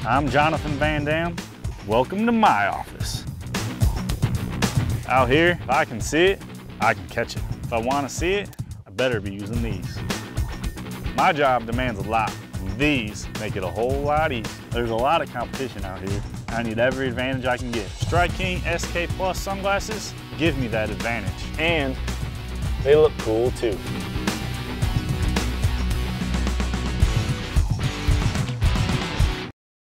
I'm Johnathon VanDam. Welcome to my office. Out here, if I can see it, I can catch it. If I want to see it, I better be using these. My job demands a lot, and these make it a whole lot easier. There's a lot of competition out here. I need every advantage I can get. Strike King SK Plus sunglasses give me that advantage. And they look cool too.